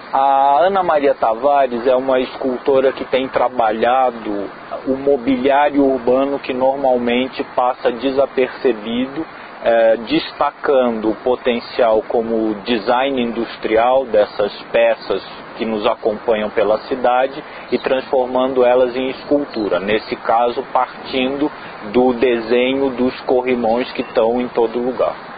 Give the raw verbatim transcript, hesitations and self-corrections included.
A Ana Maria Tavares é uma escultora que tem trabalhado o mobiliário urbano que normalmente passa desapercebido, eh, destacando o potencial como design industrial dessas peças que nos acompanham pela cidade e transformando elas em escultura, nesse caso partindo do desenho dos corrimões que estão em todo lugar.